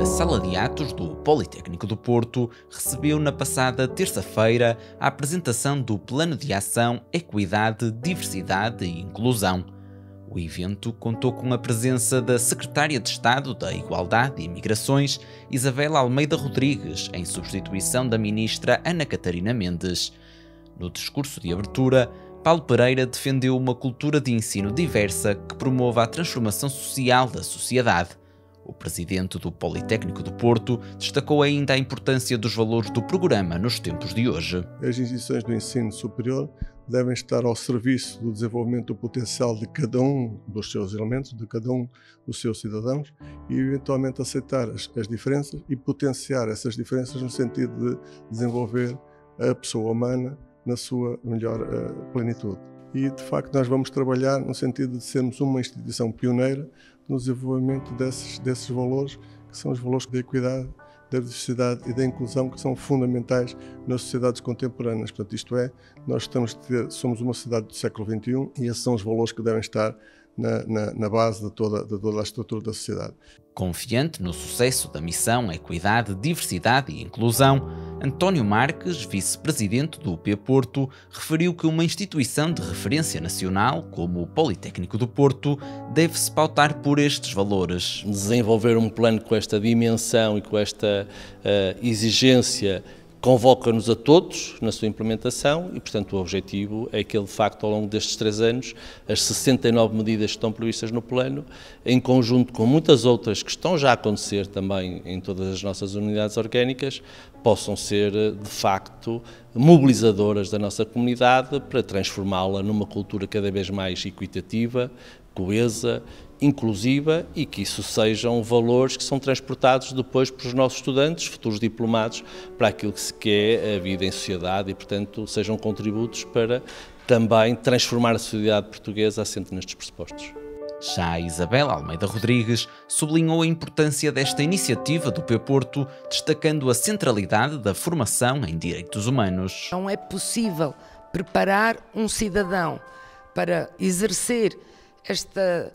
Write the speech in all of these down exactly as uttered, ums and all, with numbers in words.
A Sala de Atos do Politécnico do Porto recebeu na passada terça-feira a apresentação do Plano de Ação Equidade, Diversidade e Inclusão. O evento contou com a presença da Secretária de Estado da Igualdade e Migrações, Isabela Almeida Rodrigues, em substituição da Ministra Ana Catarina Mendes. No discurso de abertura, Paulo Pereira defendeu uma cultura de ensino diversa que promova a transformação social da sociedade. O presidente do Politécnico do Porto destacou ainda a importância dos valores do programa nos tempos de hoje. As instituições do ensino superior devem estar ao serviço do desenvolvimento do potencial de cada um dos seus elementos, de cada um dos seus cidadãos e eventualmente aceitar as, as diferenças e potenciar essas diferenças no sentido de desenvolver a pessoa humana na sua melhor uh, plenitude. E, de facto, nós vamos trabalhar no sentido de sermos uma instituição pioneira no desenvolvimento desses, desses valores, que são os valores da equidade, da diversidade e da inclusão, que são fundamentais nas sociedades contemporâneas. Portanto, isto é, nós estamos a ter, somos uma sociedade do século vinte e um e esses são os valores que devem estar na, na, na base de toda, de toda a estrutura da sociedade. Confiante no sucesso da missão Equidade, Diversidade e Inclusão, António Marques, vice-presidente do U P Porto, referiu que uma instituição de referência nacional, como o Politécnico do Porto, deve-se pautar por estes valores. Desenvolver um plano com esta dimensão e com esta uh, exigência convoca-nos a todos na sua implementação e, portanto, o objetivo é que ele, de facto, ao longo destes três anos, as sessenta e nove medidas que estão previstas no plano, em conjunto com muitas outras que estão já a acontecer também em todas as nossas unidades orgânicas, possam ser, de facto, mobilizadoras da nossa comunidade para transformá-la numa cultura cada vez mais equitativa, coesa, inclusiva e que isso sejam valores que são transportados depois para os nossos estudantes, futuros diplomados, para aquilo que se quer a vida em sociedade e, portanto, sejam contributos para também transformar a sociedade portuguesa assente nestes pressupostos. Já a Isabela Almeida Rodrigues sublinhou a importância desta iniciativa do U P Porto, destacando a centralidade da formação em direitos humanos. Não é possível preparar um cidadão para exercer esta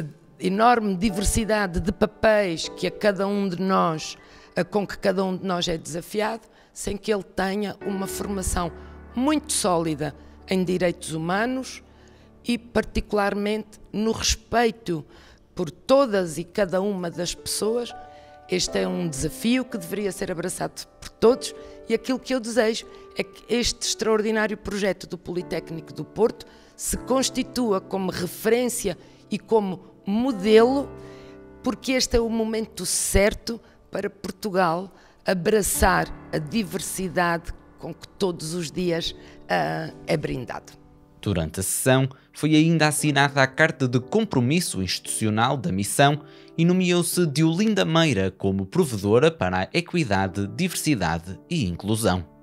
enorme diversidade de papéis que a cada um de nós, com que cada um de nós é desafiado, sem que ele tenha uma formação muito sólida em direitos humanos e particularmente no respeito por todas e cada uma das pessoas. Este é um desafio que deveria ser abraçado por todos e aquilo que eu desejo é que este extraordinário projeto do Politécnico do Porto se constitua como referência e como modelo, porque este é o momento certo para Portugal abraçar a diversidade com que todos os dias uh, é brindado. Durante a sessão, foi ainda assinada a Carta de Compromisso Institucional da Missão e nomeou-se Diolinda Meira como provedora para a Equidade, Diversidade e Inclusão.